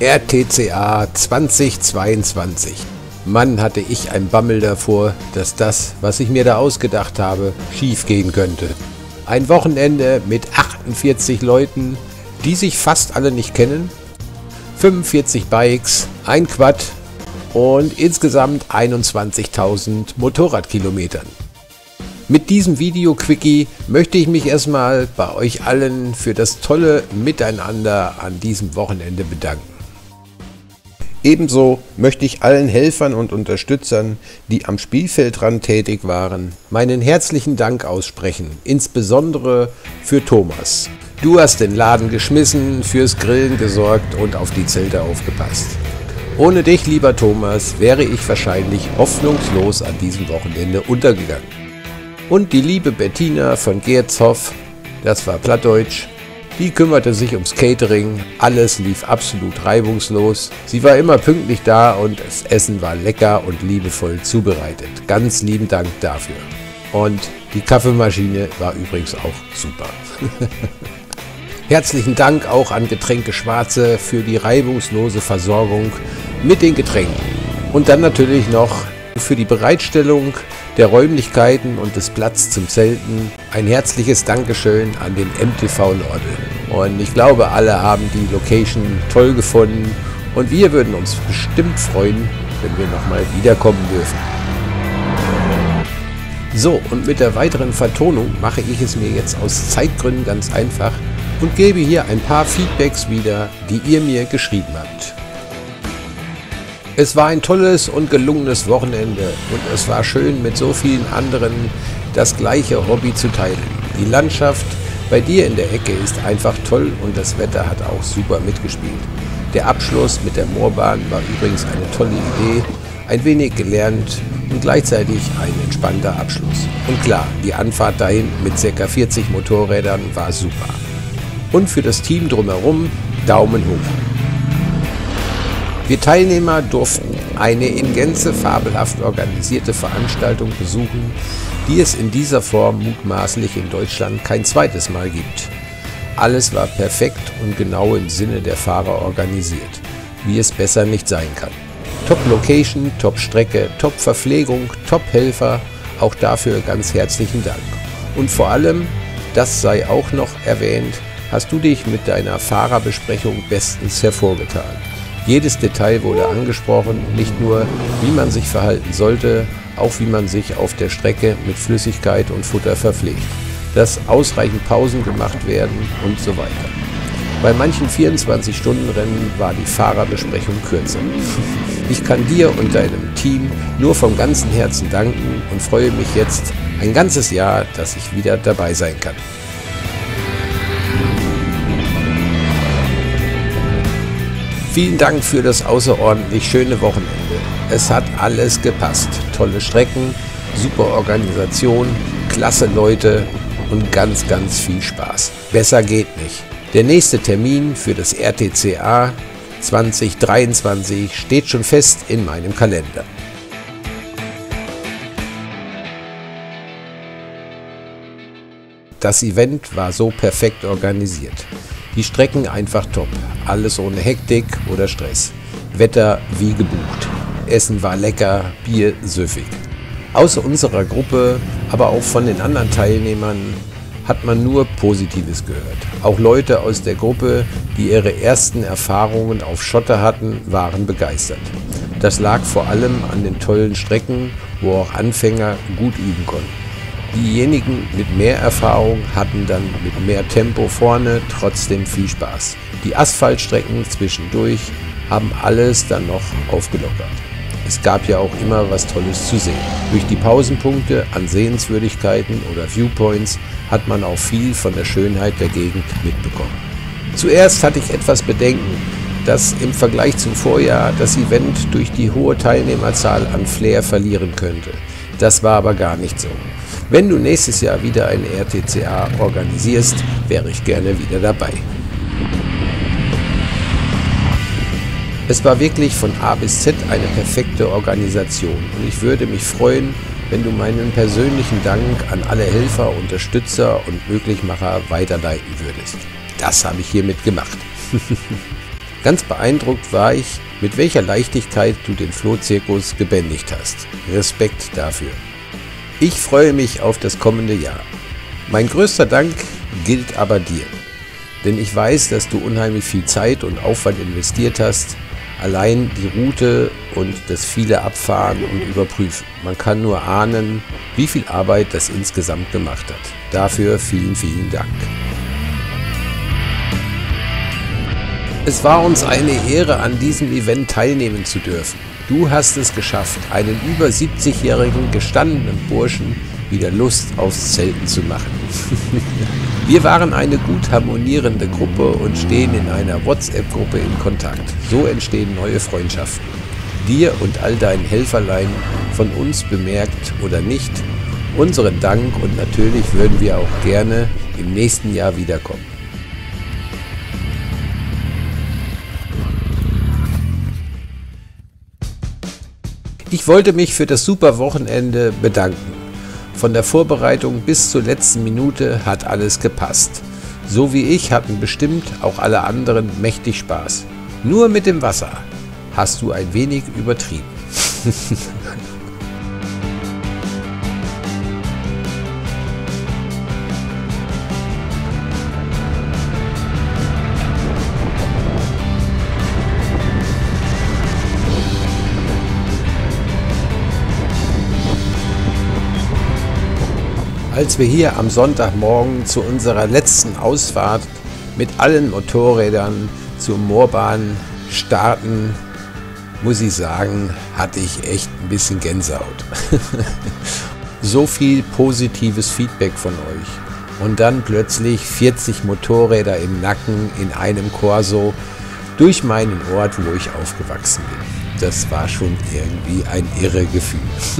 RTCA 2022. Mann, hatte ich ein Bammel davor, dass das, was ich mir da ausgedacht habe, schief gehen könnte. Ein Wochenende mit 48 Leuten, die sich fast alle nicht kennen, 45 Bikes, ein Quad und insgesamt 21.000 Motorradkilometern. Mit diesem Video-Quickie möchte ich mich erstmal bei euch allen für das tolle Miteinander an diesem Wochenende bedanken. Ebenso möchte ich allen Helfern und Unterstützern, die am Spielfeldrand tätig waren, meinen herzlichen Dank aussprechen, insbesondere für Thomas. Du hast den Laden geschmissen, fürs Grillen gesorgt und auf die Zelte aufgepasst. Ohne dich, lieber Thomas, wäre ich wahrscheinlich hoffnungslos an diesem Wochenende untergegangen. Und die liebe Bettina von Gerzhoff, das war Plattdeutsch, die kümmerte sich ums Catering, alles lief absolut reibungslos. Sie war immer pünktlich da und das Essen war lecker und liebevoll zubereitet. Ganz lieben Dank dafür. Und die Kaffeemaschine war übrigens auch super. Herzlichen Dank auch an Getränke Schwarze für die reibungslose Versorgung mit den Getränken. Und dann natürlich noch für die Bereitstellung der Räumlichkeiten und des Platz zum Zelten ein herzliches Dankeschön an den MTV Nordel. Und ich glaube, alle haben die Location toll gefunden und wir würden uns bestimmt freuen, wenn wir nochmal wiederkommen dürfen. So, und mit der weiteren Vertonung mache ich es mir jetzt aus Zeitgründen ganz einfach und gebe hier ein paar Feedbacks wieder, die ihr mir geschrieben habt. Es war ein tolles und gelungenes Wochenende und es war schön, mit so vielen anderen das gleiche Hobby zu teilen. Die Landschaft bei dir in der Ecke ist einfach toll und das Wetter hat auch super mitgespielt. Der Abschluss mit der Moorbahn war übrigens eine tolle Idee, ein wenig gelernt und gleichzeitig ein entspannter Abschluss. Und klar, die Anfahrt dahin mit ca. 40 Motorrädern war super. Und für das Team drumherum Daumen hoch. Wir Teilnehmer durften eine in Gänze fabelhaft organisierte Veranstaltung besuchen, die es in dieser Form mutmaßlich in Deutschland kein zweites Mal gibt. Alles war perfekt und genau im Sinne der Fahrer organisiert, wie es besser nicht sein kann. Top-Location, Top-Strecke, Top-Verpflegung, Top-Helfer, auch dafür ganz herzlichen Dank. Und vor allem, das sei auch noch erwähnt, hast du dich mit deiner Fahrerbesprechung bestens hervorgetan. Jedes Detail wurde angesprochen, nicht nur wie man sich verhalten sollte, auch wie man sich auf der Strecke mit Flüssigkeit und Futter verpflegt, dass ausreichend Pausen gemacht werden und so weiter. Bei manchen 24-Stunden-Rennen war die Fahrerbesprechung kürzer. Ich kann dir und deinem Team nur vom ganzen Herzen danken und freue mich jetzt ein ganzes Jahr, dass ich wieder dabei sein kann. Vielen Dank für das außerordentlich schöne Wochenende. Es hat alles gepasst. Tolle Strecken, super Organisation, klasse Leute und ganz, ganz viel Spaß. Besser geht nicht. Der nächste Termin für das RTCA 2023 steht schon fest in meinem Kalender. Das Event war so perfekt organisiert. Die Strecken einfach top, alles ohne Hektik oder Stress. Wetter wie gebucht. Essen war lecker, Bier süffig. Außer unserer Gruppe, aber auch von den anderen Teilnehmern, hat man nur Positives gehört. Auch Leute aus der Gruppe, die ihre ersten Erfahrungen auf Schotter hatten, waren begeistert. Das lag vor allem an den tollen Strecken, wo auch Anfänger gut üben konnten. Diejenigen mit mehr Erfahrung hatten dann mit mehr Tempo vorne trotzdem viel Spaß. Die Asphaltstrecken zwischendurch haben alles dann noch aufgelockert. Es gab ja auch immer was Tolles zu sehen. Durch die Pausenpunkte an Sehenswürdigkeiten oder Viewpoints hat man auch viel von der Schönheit der Gegend mitbekommen. Zuerst hatte ich etwas Bedenken, dass im Vergleich zum Vorjahr das Event durch die hohe Teilnehmerzahl an Flair verlieren könnte. Das war aber gar nicht so. Wenn du nächstes Jahr wieder ein RTCA organisierst, wäre ich gerne wieder dabei. Es war wirklich von A bis Z eine perfekte Organisation und ich würde mich freuen, wenn du meinen persönlichen Dank an alle Helfer, Unterstützer und Möglichmacher weiterleiten würdest. Das habe ich hiermit gemacht. Ganz beeindruckt war ich, mit welcher Leichtigkeit du den Flohzirkus gebändigt hast. Respekt dafür. Ich freue mich auf das kommende Jahr. Mein größter Dank gilt aber dir. Denn ich weiß, dass du unheimlich viel Zeit und Aufwand investiert hast. Allein die Route und das viele Abfahren und Überprüfen. Man kann nur ahnen, wie viel Arbeit das insgesamt gemacht hat. Dafür vielen, vielen Dank. Es war uns eine Ehre, an diesem Event teilnehmen zu dürfen. Du hast es geschafft, einen über 70-jährigen gestandenen Burschen wieder Lust aufs Zelten zu machen. Wir waren eine gut harmonierende Gruppe und stehen in einer WhatsApp-Gruppe in Kontakt. So entstehen neue Freundschaften. Dir und all deinen Helferlein, von uns bemerkt oder nicht, unseren Dank und natürlich würden wir auch gerne im nächsten Jahr wiederkommen. Ich wollte mich für das super Wochenende bedanken. Von der Vorbereitung bis zur letzten Minute hat alles gepasst. So wie ich hatten bestimmt auch alle anderen mächtig Spaß. Nur mit dem Wasser hast du ein wenig übertrieben. Als wir hier am Sonntagmorgen zu unserer letzten Ausfahrt mit allen Motorrädern zur Moorbahn starten, muss ich sagen, hatte ich echt ein bisschen Gänsehaut. So viel positives Feedback von euch. Und dann plötzlich 40 Motorräder im Nacken in einem Corso durch meinen Ort, wo ich aufgewachsen bin. Das war schon irgendwie ein irre Gefühl.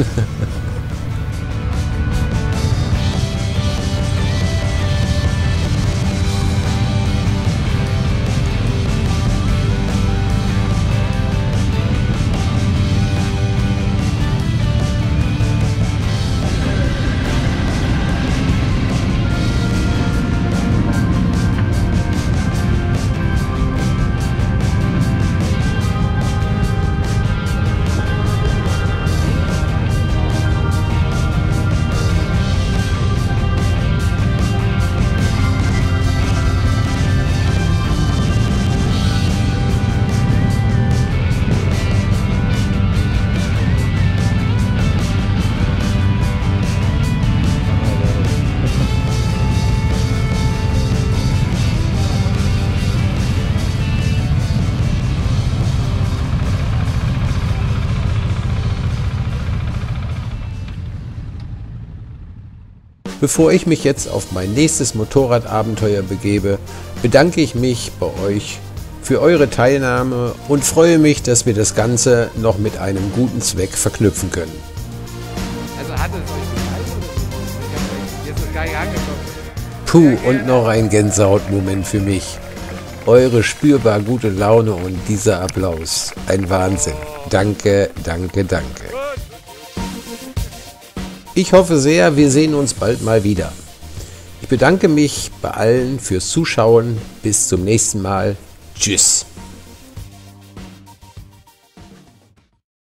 Bevor ich mich jetzt auf mein nächstes Motorradabenteuer begebe, bedanke ich mich bei euch für eure Teilnahme und freue mich, dass wir das Ganze noch mit einem guten Zweck verknüpfen können. Also hat es euch gefallen oder jetzt ist gar nicht angekommen? Puh, und noch ein Gänsehautmoment für mich. Eure spürbar gute Laune und dieser Applaus. Ein Wahnsinn. Danke, danke, danke. Ich hoffe sehr, wir sehen uns bald mal wieder. Ich bedanke mich bei allen fürs Zuschauen. Bis zum nächsten Mal. Tschüss.